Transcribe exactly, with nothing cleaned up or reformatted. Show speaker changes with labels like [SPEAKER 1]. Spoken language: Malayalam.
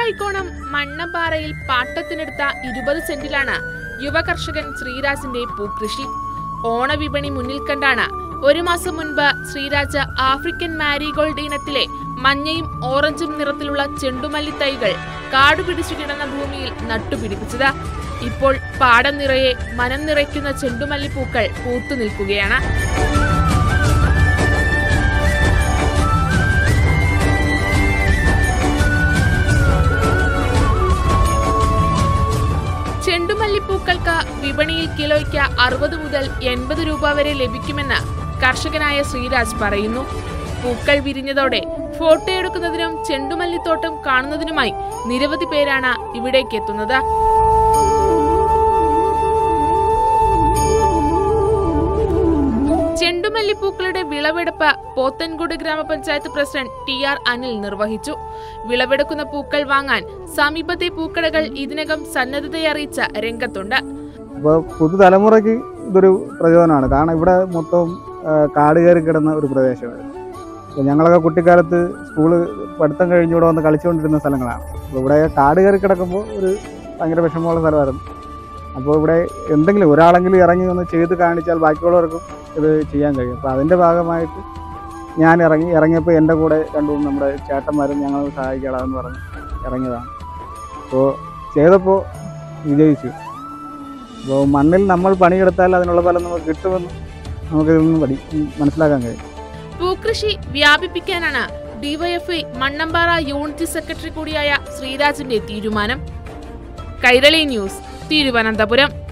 [SPEAKER 1] കീഴായിക്കോണം മണ്ണമ്പാറയിൽ പാട്ടത്തിനെടുത്ത ഇരുപത് സെന്റിലാണ് യുവ കർഷകൻ ശ്രീരാജിന്റെ പൂക്കൃഷി. ഓണവിപണി മുന്നിൽ കണ്ടാണ് ഒരു മാസം മുൻപ് ശ്രീരാജ് ആഫ്രിക്കൻ മാരിഗോൾഡ് ഇനത്തിലെ മഞ്ഞയും ഓറഞ്ചും നിറത്തിലുള്ള ചെണ്ടുമല്ലി തൈകൾ കാടുപിടിച്ചു കിടന്ന ഭൂമിയിൽ നട്ടുപിടിപ്പിച്ചത്. ഇപ്പോൾ പാടം നിറയെ മനം നിറയ്ക്കുന്ന ചെണ്ടുമല്ലിപ്പൂക്കൾ പൂത്തു നിൽക്കുകയാണ്. ചെണ്ടുമല്ലിപ്പൂക്കൾക്ക് വിപണിയിൽ കിലോയ്ക്ക് അറുപത് മുതൽ എൺപത് രൂപ വരെ ലഭിക്കുമെന്ന് കർഷകനായ ശ്രീരാജ് പറയുന്നു. പൂക്കൾ വിരിഞ്ഞതോടെ ഫോട്ടോയെടുക്കുന്നതിനും ചെണ്ടുമല്ലിത്തോട്ടം കാണുന്നതിനുമായി നിരവധി പേരാണ് ഇവിടേക്ക് എത്തുന്നത്. ചെണ്ടുമല്ലിപ്പൂക്കളുടെ വിളവെടുപ്പ് പോത്തൻകോട് ഗ്രാമപഞ്ചായത്ത് പ്രസിഡന്റ് ടി ആർ അനിൽ നിർവഹിച്ചു. വിളവെടുക്കുന്ന പൂക്കൾ വാങ്ങാൻ സമീപത്തെ പൂക്കടകൾ ഇതിനകം സന്നദ്ധതയറിയിച്ച രംഗത്തുണ്ട്.
[SPEAKER 2] പുതുതലമുറയ്ക്ക് ഇതൊരു പ്രചോദനമാണ്. കാരണം ഇവിടെ മൊത്തം കാട് കയറി കിടന്ന ഒരു പ്രദേശമാണ്. ഞങ്ങളൊക്കെ കുട്ടിക്കാലത്ത് സ്കൂള് പഠിത്തം കഴിഞ്ഞ് ഇവിടെ വന്ന് കളിച്ചുകൊണ്ടിരുന്ന സ്ഥലങ്ങളാണ്. അപ്പോൾ ഇവിടെ കാട് കയറി കിടക്കുമ്പോൾ ഒരു ഭയങ്കര വിഷമമുള്ള സ്ഥലമായിരുന്നു. അപ്പോൾ ഇവിടെ എന്തെങ്കിലും ഒരാളെങ്കിലും ഇറങ്ങി ഒന്ന് ചെയ്ത് കാണിച്ചാൽ ബാക്കിയുള്ളവർക്കും ഇത് ചെയ്യാൻ കഴിയും. അപ്പോൾ അതിൻ്റെ ഭാഗമായിട്ട് ഞാൻ ഇറങ്ങി ഇറങ്ങിയപ്പോൾ എൻ്റെ കൂടെ രണ്ടു മൂന്ന് നമ്മുടെ ചേട്ടന്മാരും ഞങ്ങൾ സഹായിക്കാമെന്ന് പറഞ്ഞ് ഇറങ്ങിയതാണ്. അപ്പോൾ ചെയ്തപ്പോൾ വിജയിച്ചു. അപ്പോൾ മണ്ണിൽ നമ്മൾ പണിയെടുത്താൽ അതിനുള്ള ഫലം നമുക്ക് കിട്ടുമെന്ന് നമുക്കിതിൽ നിന്ന് പഠി മനസ്സിലാക്കാൻ കഴിയും.
[SPEAKER 1] പൂക്കൃഷി വ്യാപിപ്പിക്കാനാണ് ഡിവൈഎഫ്ഐ മണ്ണമ്പാറ യൂണിറ്റ് സെക്രട്ടറി കൂടിയായ ശ്രീരാജിന്റെ തീരുമാനം. കൈരളി ന്യൂസ്, തിരുവനന്തപുരം.